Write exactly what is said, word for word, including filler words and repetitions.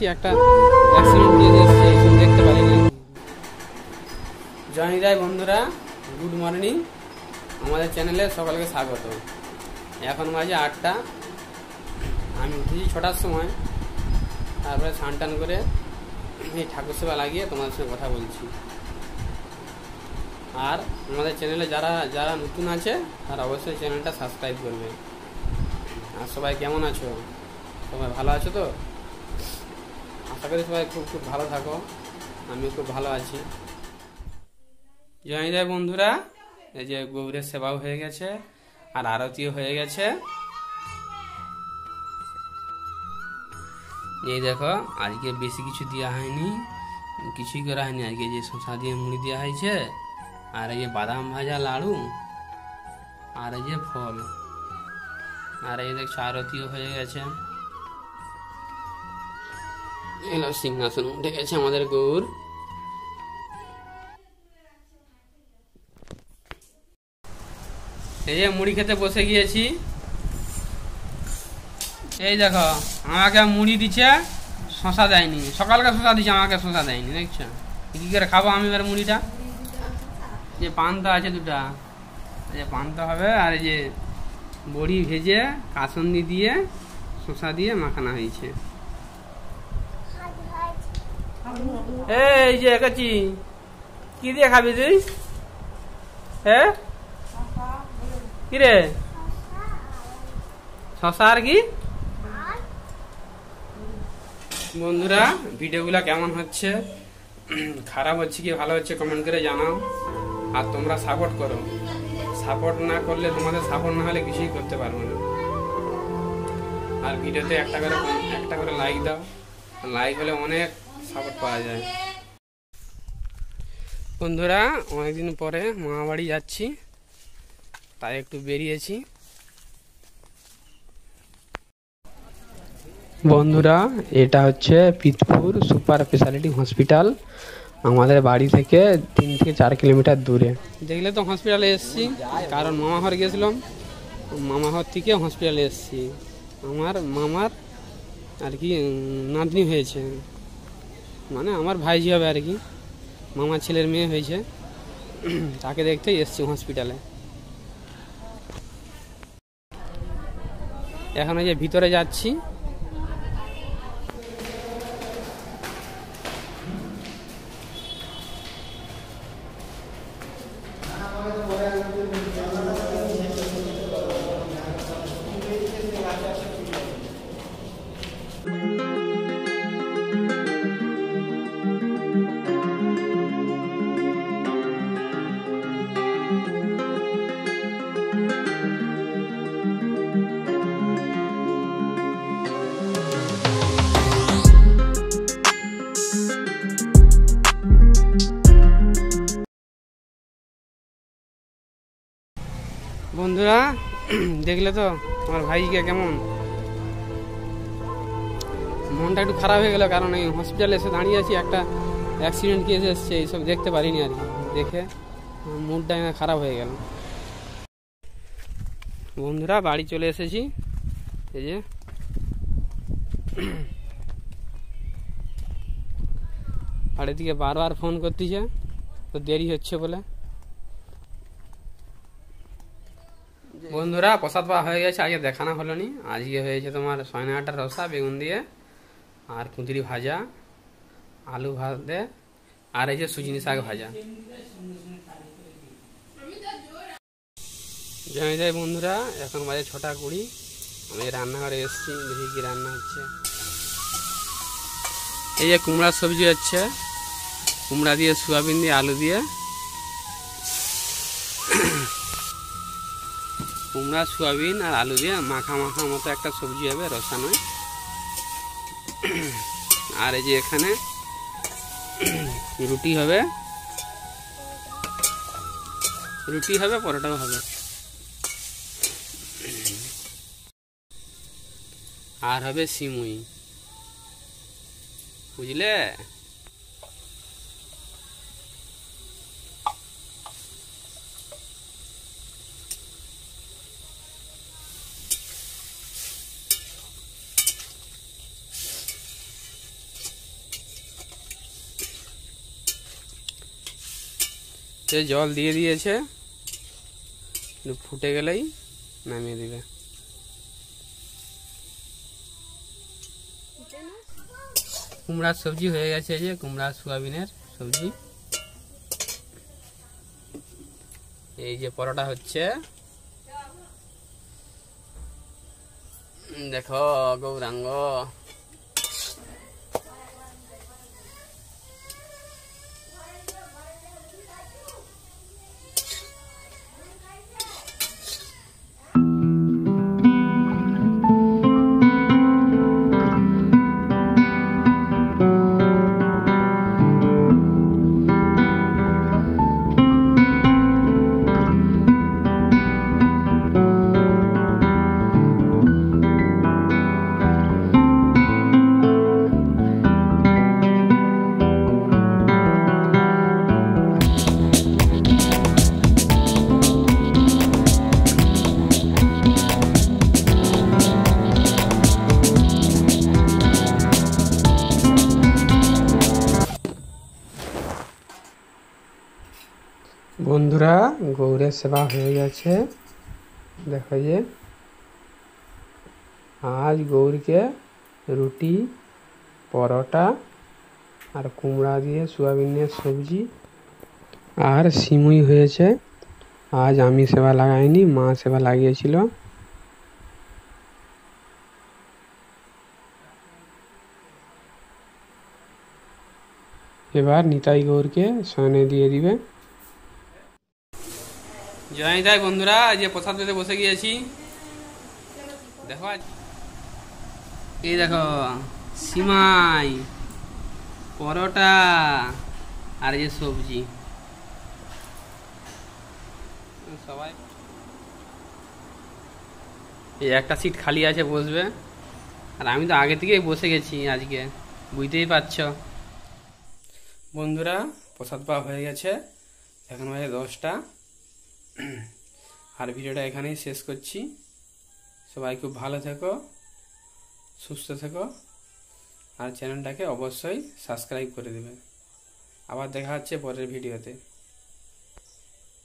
একটা accident case এসেছে, এখন দেখতে পারিনি। জয়নিদাই বন্ধুরা, গুড মর্নিং। আমাদের চ্যানেলে সকলকে স্বাগত। এখন বাজে আটটা, আমি উঠেছি ছটার সময়। তারপরে স্নান টান করে এই ঠাকুর সেবা লাগিয়ে তোমাদের সঙ্গে কথা বলছি। আর আমাদের চ্যানেলে যারা যারা নতুন আছে তারা অবশ্যই চ্যানেলটা সাবস্ক্রাইব করবে। আর সবাই কেমন আছো? সবাই ভালো আছো তো? আশা করি সবাই খুব খুব ভালো থাকো। আমিও খুব ভালো আছি। জয়নিদাই বন্ধুরা, এই যে গৌরের সেবাও হয়ে গেছে আর আরতিও হয়ে গেছে। এই দেখো, আজকে বেশি কিছু দেওয়া হয়নি, কিছুই করা হয়নি। আজকে যে শসা দিয়ে মুড়ি দেওয়া হয়েছে, আর এই যে বাদাম ভাজা লাড়ু, আর এই যে ফল, আর এই দেখছো আরতিও হয়ে গেছে। এলো সিংহাসন উঠে গেছে আমাদের গৌর। এই যে মুড়ি খেতে বসে গিয়েছি। এই দেখো, আমাকে মুড়ি দিচ্ছে, শশা দেয়নি। সকালকে শশা দিচ্ছে, আমাকে শশা দেয়নি। দেখছো কি করে খাবো আমি এবার মুড়িটা? যে পান্তা আছে দুটা, যে পান্তা হবে, আর এই যে বড়ি ভেজে কাসন্দি দিয়ে শশা দিয়ে মাখানো হয়েছে। এই যে একাচি, কি দিয়ে খাবি তুই? হ্যাঁ, কি রে? শশা আর কি? বন্ধুরা, ভিডিওগুলো কেমন হচ্ছে, খারাপ হচ্ছে কি ভালো হচ্ছে কমেন্ট করে জানাও। আর তোমরা সাপোর্ট করো। সাপোর্ট না করলে, তোমাদের সাপোর্ট না হলে কিছুই করতে পারবো না। আর ভিডিওতে একটা করে একটা করে লাইক দাও। লাইক হলে অনেক সাপোর্ট পাওয়া যায়। বন্ধুরা, অনেকদিন পরে মামা বাড়ি যাচ্ছি, তাই একটু বেরিয়েছি। বন্ধুরা, এটা হচ্ছে পিতপুর সুপার স্পেশালিটি হসপিটাল। আমাদের বাড়ি থেকে তিন থেকে চার কিলোমিটার দূরে। দেখলে তো হসপিটালে এসেছি, কারণ মামাঘর গেছিলাম, মামাঘর থেকে হসপিটালে এসেছি। আমার মামার আর কি নাতনি হয়েছে, মানে আমার ভাইজি হবে আর কি, মামার ছেলের মেয়ে হয়েছে, তাকে দেখতেই এসেছি হসপিটালে। এখন এই যে ভিতরে যাচ্ছি। বন্ধুরা, দেখলে তো আমার ভাইকে কেমন, মনটা একটু খারাপ হয়ে গেল, কারণ এই হসপিটালে এসে দাঁড়িয়ে আছি, একটা অ্যাক্সিডেন্ট কেস এসছে, এইসব দেখতে পারিনি আর কি। দেখে মুডটা খারাপ হয়ে গেল। বন্ধুরা, বাড়ি চলে এসেছি। এই যে বাড়ি থেকে বারবার ফোন করতেছে, তো দেরি হচ্ছে বলে। বন্ধুরা, প্রসাদ পাওয়া হয়ে গেছে, আজকে দেখানো হলো নি। আজকে হয়েছে তোমার সয়না আটার রসা বেগুন দিয়ে, আর কুঁদরি ভাজা, আলু ভাজে, আর এই যে সুজনি শাক ভাজা। জানি যাই বন্ধুরা, এখন বাজে ছটা কুড়ি। আমি রান্নাঘরে এসেছি, দেখি কি রান্না হচ্ছে। এই যে কুমড়ার সবজি হচ্ছে, কুমড়া দিয়ে সোয়াবিন দিয়ে আলু দিয়ে, কুমড়া সোয়াবিন আর আলু দিয়ে মাখা মাখা মতো একটা সবজি হবে, রসা নয়। আর এই যে এখানে রুটি হবে, রুটি হবে, পরোটাও হবে। আর হবে সিমুই, বুঝলে? সে জল দিয়ে দিয়েছে, ফুটে গেলেই নামিয়ে দিবে। কুমড়ার সবজি হয়ে গেছে, এই যে কুমড়া সোয়াবিনের সবজি। এই যে পরোটা হচ্ছে, দেখো গৌরাঙ্গ। বন্ধুরা, গৌরের সেবা হয়ে গেছে। দেখো যে আজ গৌরকে রুটি, পরোটা আর কুমড়া দিয়ে সোয়াবিনের সবজি আর সিমুই হয়েছে। আজ আমি সেবা লাগাইনি, মা সেবা লাগিয়েছিল। এবার নিতাই গৌরকে শয়নে দিয়ে দিবে। জয় নিতাই বন্ধুরা, যে প্রসাদ পেতে বসে গিয়েছি। দেখো এই দেখো সিমাই, পরোটা আর যে সবজি। সবাই এই একটা সিট খালি আছে, বসবে। আর আমি তো আগে থেকেই বসে গেছি আজকে, বুঝতেই পারছ। বন্ধুরা, প্রসাদ পাওয়া হয়ে গেছে, এখন বাজে দশটা। আর ভিডিওটা এখানেই শেষ করছি। সবাই খুব ভালো থেকো, সুস্থ থেকো, আর চ্যানেলটাকে অবশ্যই সাবস্ক্রাইব করে দেবে। আবার দেখা হচ্ছে পরের ভিডিওতে।